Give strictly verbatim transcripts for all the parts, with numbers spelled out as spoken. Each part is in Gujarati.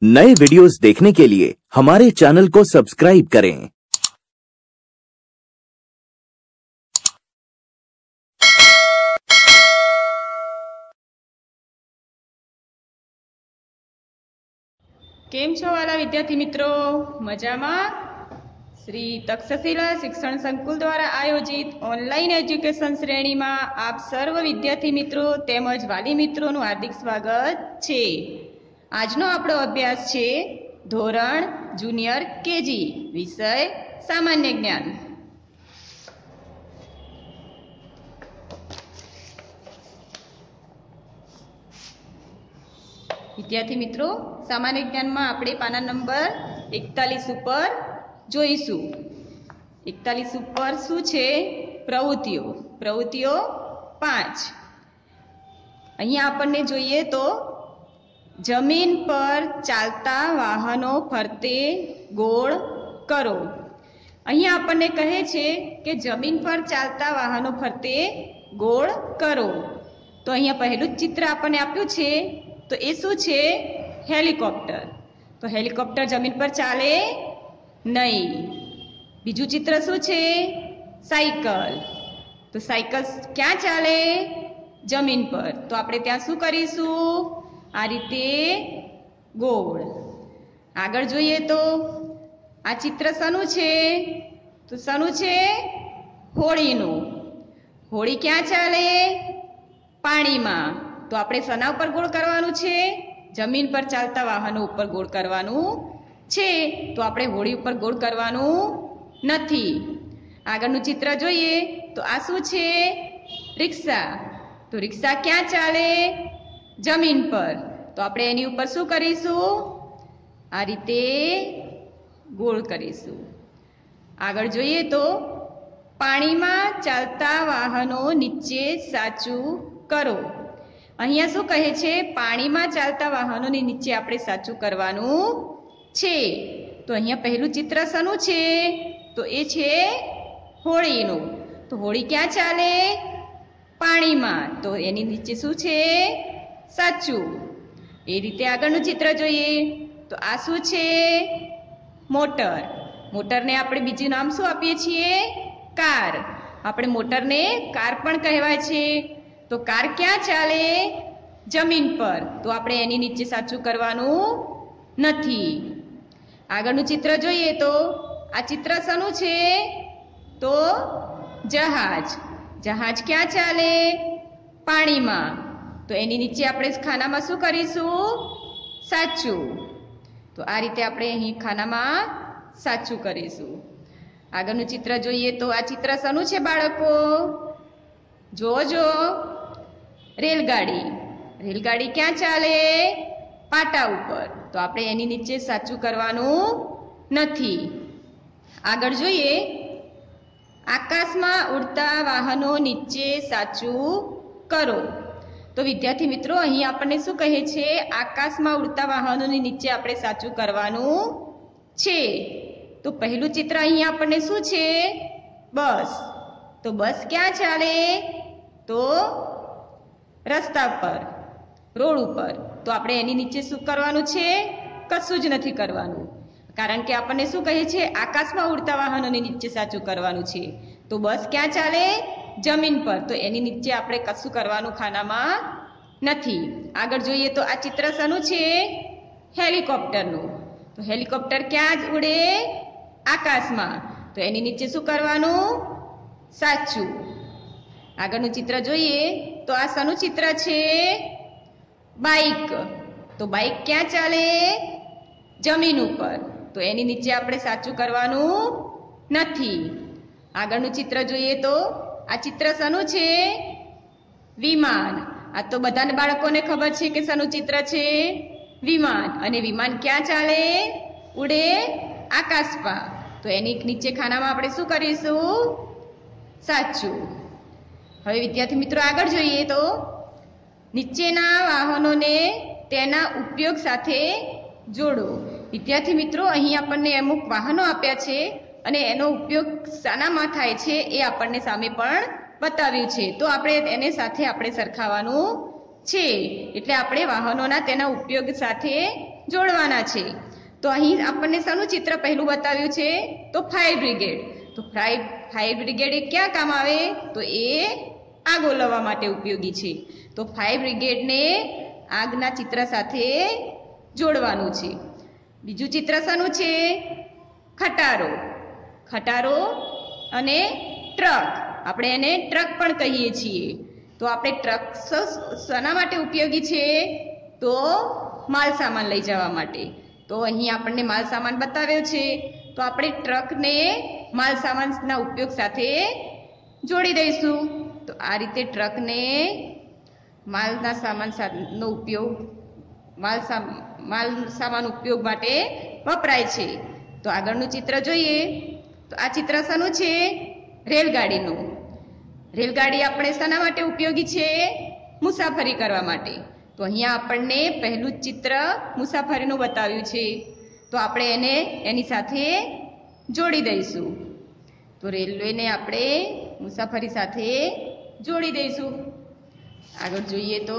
नए वीडियोस देखने के लिए हमारे चैनल को सब्सक्राइब करें। केम छो वाला विद्यार्थी मित्रों, मजामा? श्री तक्षशिला शिक्षण संकुल द्वारा आयोजित ऑनलाइन एज्युकेशन श्रेणी में आप सर्व विद्यार्थी मित्रों तेमज वाली मित्रों हार्दिक स्वागत छे। आजनो आपणो अभ्यास छे धोरण जूनियर केजी, विषय सामान्य ज्ञान। विद्यार्थी मित्रों, सामान्य ज्ञान में आपणे पाना नंबर एकतालीस पर जोईशु। एकतालीस पर शू छे? प्रवृत्तिओ। प्रवृत्तिओ पांच। अहींया आपणे जोईए तो जमीन पर चालता वाहनों फरते गोल करो। अहींया आपणे कहे छे के जमीन पर चालता वाहनों फरते गोल करो। तो अहींया पहेलुं ज चित्र आपणे आप्युं छे तो ए शू छे? हेलिकॉप्टर। तो हेलिकॉप्टर जमीन पर चाले नहीं। बीजू चित्र शू छे? साइकल। तो साइकल क्या चाले? जमीन पर। तो आपणे त्यां शू करीशुं? आ रीते गोल। आगळ जोईए तो आ चित्र शनु छे? तो शनु छे? होळीनुं। होळी क्या चाले? पाणीमां। तो आपणे शना पर गोल करवानुं छे? जमीन पर चालता वाहनों पर गोल करवानुं छे। तो आपणे होळी पर गोल करवानुं नथी। आगळनुं चित्र जोईए तो आ शुं छे? रिक्शा। तो रिक्शा क्या चाले? जमीन पर। तो आपणे एनी उपर शुं करीशुं? आ रीते गोल करीशुं। आगळ जोईए तो पाणीमां चालता वाहनों नीचे साचुं करो। अहींया शुं कहे छे? पाणीमां चालता वाहनोनी नीचे आपणे साचुं करवानुं छे। तो अहींया पहेलुं चित्र शनुं छे? तो ए छे होळीनुं। तो होळी क्या चाले? पाणीमां। तो एनी नीचे शुं छे? साचुं। ए रीते आगळनुं चित्र जोईए तो आ शुं छे? मोटर। मोटरने आपणे बीजुं नाम शुं आपीए छीए? कार। आपणे मोटरने कार पण कहेवाय छे। तो कार क्या चाले? जमीन पर। तो आपणे एनी नीचे साचुं करवानुं नथी। आगळनुं चित्र जोईए तो आ चित्र शनुं छे? तो जहाज। जहाज क्या चाले? पाणीमां। तो एनी नीचे आपणे खानामां शुं करीशुं? साचुं। तो आ रीते आपणे અહીં ખાનામાં સાચું કરીશું। આગળનું चित्र જોઈએ તો આ चित्र શનું છે બાળકો? જોજો। રેલગાડી। રેલગાડી ક્યાં ચાલે? પાટા ઉપર। તો આપણે એની નીચે સાચું કરવાનું નથી। આગળ જોઈએ આકાશમાં ઉડતા વાહનો નીચે સાચું કરો। तो विद्यार्थी मित्रों अहीं आपने शू कहे छे? आकाशमां उड़ता वाहनोनी नीचे आपणे साचुं करवानुं छे। तो पहलुं चित्र अहीं आपने शू छे? बस। तो बस क्या चाले? तो रस्ता पर, रोड पर। तो आपणे एनी नीचे शू करवानुं छे? कशुं ज नथी करवानुं, कारण के आपने शू कहे छे? आकाशमां उड़ता वाहनोनी नीचे साचुं करवानुं छे। तो बस क्या चाले? जमीन पर। तो एनी नीचे आपणे कशुं करवानुं खानामां नथी। आगळ जोईए तो आ चित्र शनुं छे? हेलिकॉप्टरनुं। तो हेलिकॉप्टर क्या उड़े? आकाशमां। तो एनी नीचे शुं करवानुं? साचुं। आगळनुं चित्र जोईए तो आ शनुं चित्र छे? बाइक। तो बाइक क्या चाले? जमीन उपर। तो एनी नीचे आपणे साचुं करवानुं नथी। आगळनुं चित्र जोईए तो आ चित्र शनुं छे? विमान। आ तो बधाने बाळकोने खबर छे के शनुं चित्र छे? विमान। अने विमान क्या चाले? उड़े आकाशमां। तो एनी नीचे खानामां आपणे शुं करीशुं? साचुं। हवे विद्यार्थी मित्रों आगळ जोईए तो नीचेना वाहनोने तेना उपयोग साथे जोड़ो। विद्यार्थी मित्रों अहीं आपणे अमुक वाहनो आप्या छे અને એનો ઉપયોગ શાનામાં થાય છે એ આપણને સામે પણ બતાવ્યું છે। તો આપણે એને સાથે આપણે સરખાવવાનું છે। એટલે આપણે વાહનોના તેના ઉપયોગ સાથે જોડવાના છે. તો અહીં આપણને શાનું ચિત્ર પહેલું બતાવ્યું છે? તો ફાયર બ્રિગેડ. તો ફાયર ફાયર બ્રિગેડ એ ક્યાં કામ આવે? તો એ આગ ઓલવવા માટે ઉપયોગી છે. તો ફાયર બ્રિગેડને આગના ચિત્ર સાથે જોડવાનું છે. બીજું ચિત્ર શાનું છે? ખટારો. ખટારો અને ટ્રક, આપણે એને ટ્રક પણ કહીએ છીએ. તો આપણે ટ્રક શાના માટે ઉપયોગી છે? તો માલ સામાન લઈ જવા માટે. તો અહીં આપણને માલ સામાન બતાવ્યો છે. તો આપણે ટ્રકને માલ સામાનના ઉપયોગ સાથે જોડી દઈશું. તો આ રીતે ટ્રકને માલના સામાનનો ઉપયોગ માલ માલ સામાન ઉપયોગ માટે વપરાય છે. તો આગળનું ચિત્ર જોઈએ. તો આ ચિત્ર શાનું છે? રેલગાડીનું. રેલગાડી આપણે શાના માટે ઉપયોગી છે? મુસાફરી કરવા માટે. તો અહીંયા આપણને પહેલું જ ચિત્ર મુસાફરીનું બતાવ્યું છે. તો આપણે એને એની સાથે જોડી દઈશું. તો રેલવેને આપણે મુસાફરી સાથે જોડી દઈશું. આગળ જોઈએ તો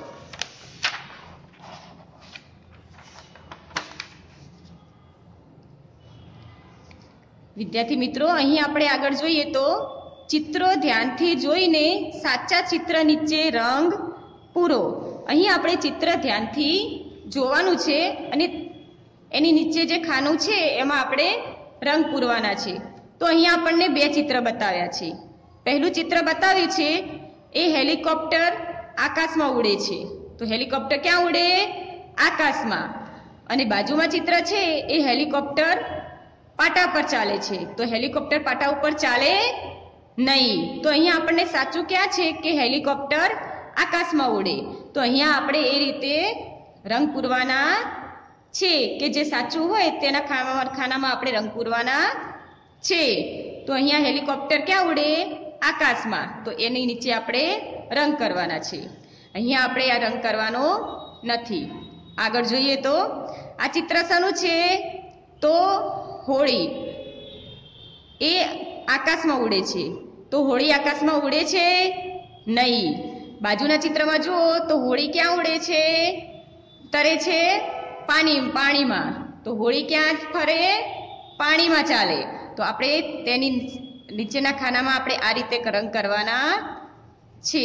વિદ્યાર્થી મિત્રો, અહીં આપણે આગળ જોઈએ તો ચિત્રો ધ્યાનથી જોઈને સાચા ચિત્ર નીચે રંગ પૂરો. અહીં આપણે ચિત્ર ધ્યાનથી જોવાનું છે અને એની નીચે જે ખાનું છે એમાં આપણે રંગ પૂરવાના છે. તો અહીં આપણને બે ચિત્ર બતાવ્યા છે. પહેલું ચિત્ર બતાવ્યું છે એ હેલિકોપ્ટર આકાશમાં ઉડે છે. તો હેલિકોપ્ટર ક્યાં ઉડે? આકાશમાં. અને બાજુમાં ચિત્ર છે એ હેલિકોપ્ટર પાટા પર ચાલે છે. તો હેલિકોપ્ટર પાટા ઉપર ચાલે નહીં. તો અહીંયા આપણને સાચું ક્યાં છે? કે હેલિકોપ્ટર આકાશમાં ઉડે. તો અહીંયા આપણે એ રીતે રંગ પૂરવાના છે કે જે સાચું હોય તેના ખાનામાં ખાનામાં આપણે રંગ પૂરવાના છે. તો અહીંયા હેલિકોપ્ટર ક્યાં ઉડે? આકાશમાં. તો એની નીચે આપણે રંગ કરવાના છે. અહીંયા આપણે આ રંગ કરવાનો નથી. આગળ જોઈએ તો આ ચિત્ર શાનું છે? તો હોળી એ આકાશમાં ઉડે છે. તો હોળી આકાશમાં ઉડે છે નહીં. બાજુના ચિત્રમાં જુઓ તો હોળી ક્યાં ઉડે છે? તરે છે પાણી પાણીમાં. તો હોળી ક્યાં ફરે? પાણીમાં ચાલે. તો આપણે તેની નીચેના ખાનામાં આપણે આ રીતે રંગ કરવાના છે.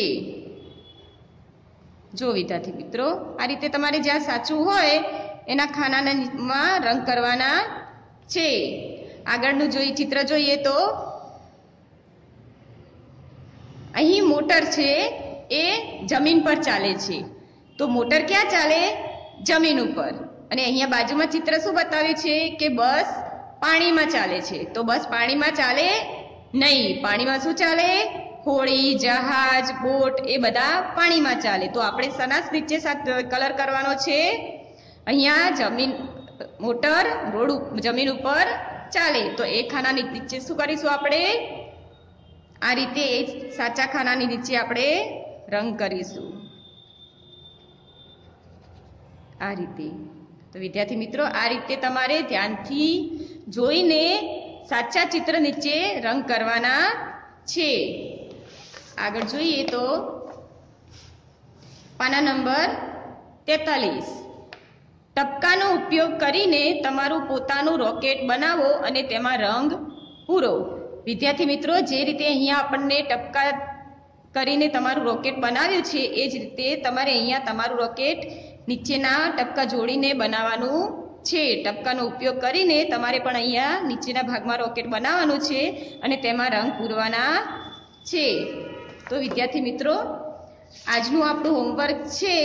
જો વિદ્યાર્થી મિત્રો, આ રીતે તમારે જ્યાં સાચું હોય એના ખાનામાં રંગ કરવાના છે. આગળનું જોઈએ ચિત્ર જોઈએ તો અહીં મોટર છે એ જમીન પર ચાલે છે. તો મોટર ક્યાં ચાલે? જમીન ઉપર. અને અહીંયા બાજુમાં ચિત્ર શું બતાવ્યું છે? કે બસ પાણીમાં ચાલે છે. તો બસ પાણીમાં ચાલે નહીં. પાણીમાં શું ચાલે? હોળી, જહાજ, બોટ એ બધા પાણીમાં ચાલે. તો આપણે શાના નીચે કલર કરવાનો છે? અહીંયા જમીન મોટર રોડ જમીન ઉપર ચાલે. તો એ ખાનાની નીચે શું કરીશું? આપણે આ રીતે એ સાચા ખાનાની નીચે આપણે રંગ કરીશું. આ રીતે. તો વિદ્યાર્થી મિત્રો, આ રીતે તમારે ધ્યાનથી જોઈને સાચા ચિત્ર નીચે રંગ કરવાના છે. આગળ જોઈએ તો પાના નંબર તેતાલીસ. ટપકાનો ઉપયોગ કરીને તમારું પોતાનું રોકેટ બનાવો અને તેમાં રંગ પૂરો. વિદ્યાર્થી મિત્રો, જે રીતે અહીંયા આપણને ટપકા કરીને તમારું રોકેટ બનાવ્યું છે એ જ રીતે તમારે અહીંયા તમારું રોકેટ નીચેના ટપકા જોડીને બનાવવાનું છે. ટપકાનો ઉપયોગ કરીને તમારે પણ અહીંયા નીચેના ભાગમાં રોકેટ બનાવવાનું છે અને તેમાં રંગ પૂરવાના છે. તો વિદ્યાર્થી મિત્રો, આજનું આપણું હોમવર્ક છે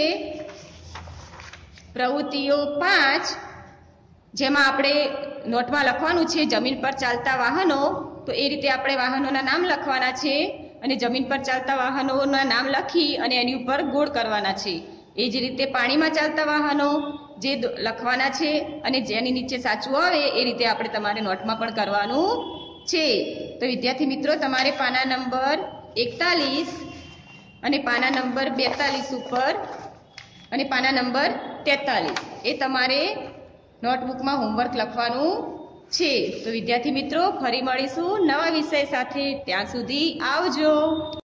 પ્રવૃત્તિઓ પાંચ, જેમાં આપણે નોટમાં લખવાનું છે જમીન પર ચાલતા વાહનો. તો એ રીતે આપણે વાહનોના નામ લખવાના છે અને જમીન પર ચાલતા વાહનોના નામ લખી અને એની ઉપર ગોળ કરવાના છે. એ જ રીતે પાણીમાં ચાલતા વાહનો જે લખવાના છે અને જેની નીચે સાચું આવે એ રીતે આપણે તમારે નોટમાં પણ કરવાનું છે. તો વિદ્યાર્થી મિત્રો, તમારે પાના નંબર એકતાલીસ અને પાના નંબર બેતાલીસ ઉપર અને પાના નંબર તેતાલીસ એ તમારે નોટબુકમાં હોમવર્ક લખવાનું છે. તો વિદ્યાર્થી મિત્રો, ફરી મળીશું નવા વિષય સાથે. ત્યાં સુધી આવજો.